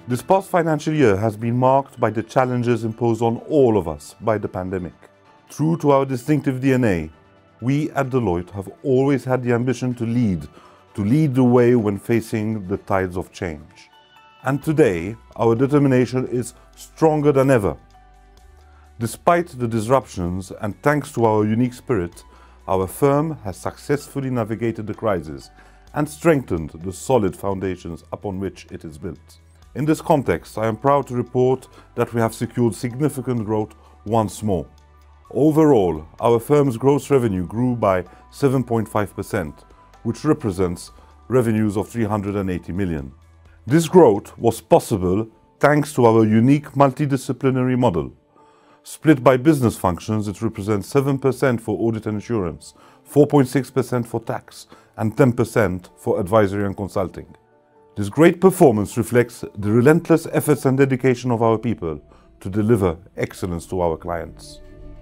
This past financial year has been marked by the challenges imposed on all of us by the pandemic. True to our distinctive DNA, we at Deloitte have always had the ambition to lead the way when facing the tides of change. And today, our determination is stronger than ever. Despite the disruptions and thanks to our unique spirit, our firm has successfully navigated the crisis and strengthened the solid foundations upon which it is built. In this context, I am proud to report that we have secured significant growth once more. Overall, our firm's gross revenue grew by 7.5%, which represents revenues of 380 million. This growth was possible thanks to our unique multidisciplinary model. Split by business functions, it represents 7% for audit and assurance, 4.6% for tax, and 10% for advisory and consulting. This great performance reflects the relentless efforts and dedication of our people to deliver excellence to our clients.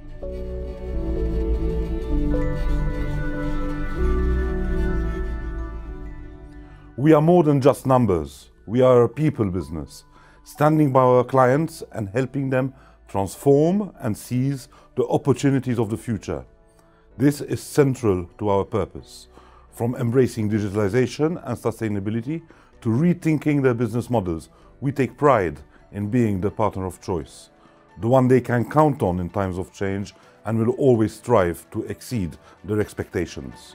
We are more than just numbers. We are a people business, standing by our clients and helping them transform and seize the opportunities of the future. This is central to our purpose, from embracing digitalization and sustainability to rethinking their business models. We take pride in being the partner of choice, the one they can count on in times of change, and will always strive to exceed their expectations.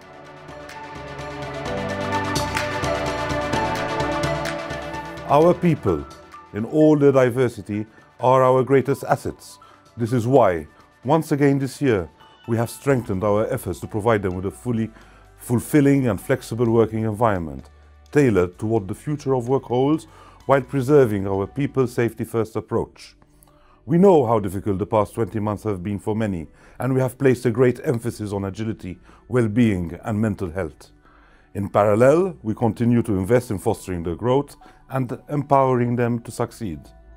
Our people, in all their diversity, are our greatest assets. This is why, once again this year, we have strengthened our efforts to provide them with a fully fulfilling and flexible working environment, tailored to what the future of work holds, while preserving our people safety first approach. We know how difficult the past 20 months have been for many, and we have placed a great emphasis on agility, well-being and mental health. In parallel, we continue to invest in fostering their growth and empowering them to succeed.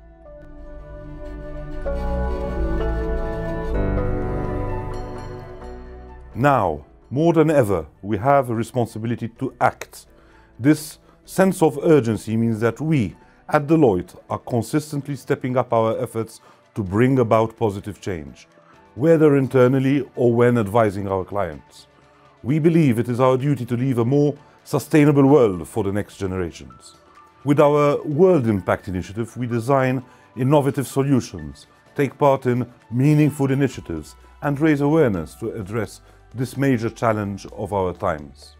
Now, more than ever, we have a responsibility to act. This sense of urgency means that we, at Deloitte, are consistently stepping up our efforts to bring about positive change, whether internally or when advising our clients. We believe it is our duty to leave a more sustainable world for the next generations. With our World Impact Initiative, we design innovative solutions, take part in meaningful initiatives, and raise awareness to address this major challenge of our times.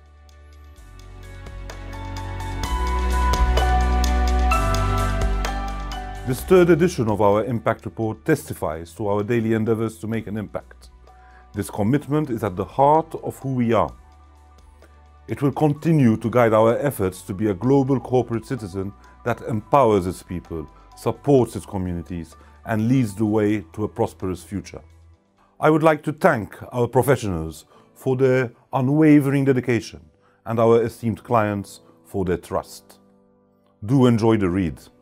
This third edition of our Impact Report testifies to our daily endeavors to make an impact. This commitment is at the heart of who we are. It will continue to guide our efforts to be a global corporate citizen that empowers its people, supports its communities, and leads the way to a prosperous future. I would like to thank our professionals for their unwavering dedication and our esteemed clients for their trust. Do enjoy the read.